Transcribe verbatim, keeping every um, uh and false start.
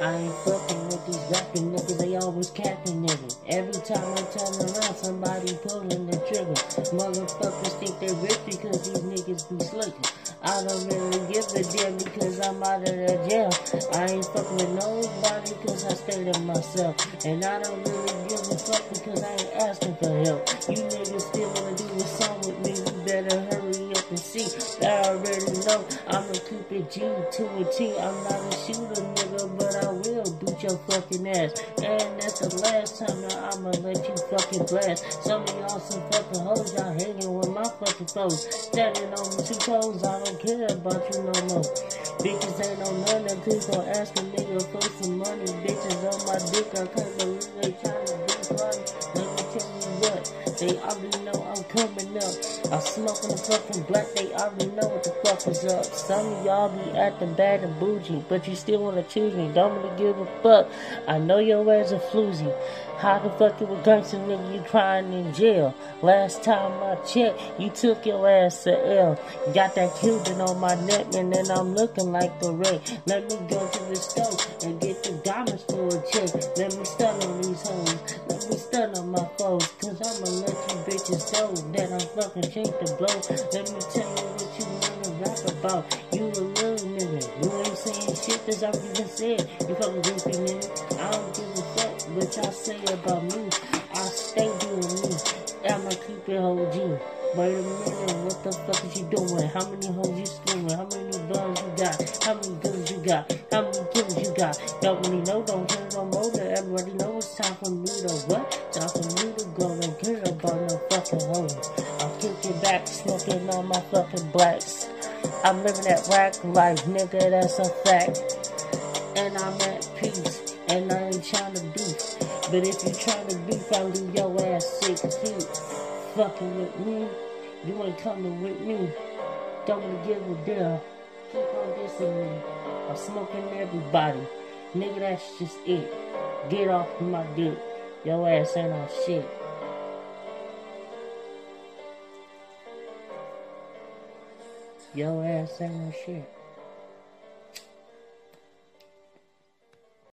I ain't fucking with these rapping niggas, they always capping niggas. Every time I turn around, somebody pulling the trigger. Motherfuckers think they rich because these niggas be slicking. I don't really give a damn because I'm out of that jail. I ain't fucking with nobody because I stay to myself. And I don't really give a fuck because I ain't asking for help. You niggas still wanna do a song with me, you better hurry up and see. I already know I'ma keep it G to a T. I'm not a shooter nigga, but I will beat your fucking ass. And that's the last time that I'ma let you fucking blast. Some of y'all some fucking hoes, y'all hanging with my fucking foes. Standing on my two toes, I don't care about you no more. Bitches ain't no none of people asking nigga for some money. Bitches on my dick, I can't believe they trying to be funny. Let me tell you what, they already know I'm coming up. I'm smoking the fucking black, they already know what the fuck is up. Some of y'all be acting bad and bougie, but you still wanna choose me, don't really give a fuck. I know your ass a floozy. How the fuck you a gangster nigga, you crying in jail? Last time I checked, you took your ass to L. Got that Cuban on my neck and then I'm looking like a red. Let me go to the store and get the diamonds for a check. Let me stun on these hoes, let me stun on my foes. Cause I'ma let you bitches know that I'm fucking shake the blow. Let me tell you what you wanna rap about. You a little nigga, you ain't saying shit that's already been said. You fucking goofy nigga, I don't give a fuck what y'all say about me. I stay doing me, I'ma keep it O G. Wait a minute, what the fuck is you doing? How many hoes you screwing? How many guns you got? How many guns you got? How many kills you got? Don't really know, don't care no more. Everybody know it's time for me to what? Time for me to go and care about no fucking hoes. I'm kicking back, smoking on my fucking blacks. I'm living that rack life, nigga, that's a fact. And I'm at peace, and I ain't trying to beef. But if you trying to beef, I'll leave your ass six feet. Fucking with me, you ain't coming with me. Don't wanna give a damn. Keep on dissing me. I'm smoking everybody. Nigga, that's just it. Get off of my dick. Your ass ain't on shit. Your ass ain't on shit.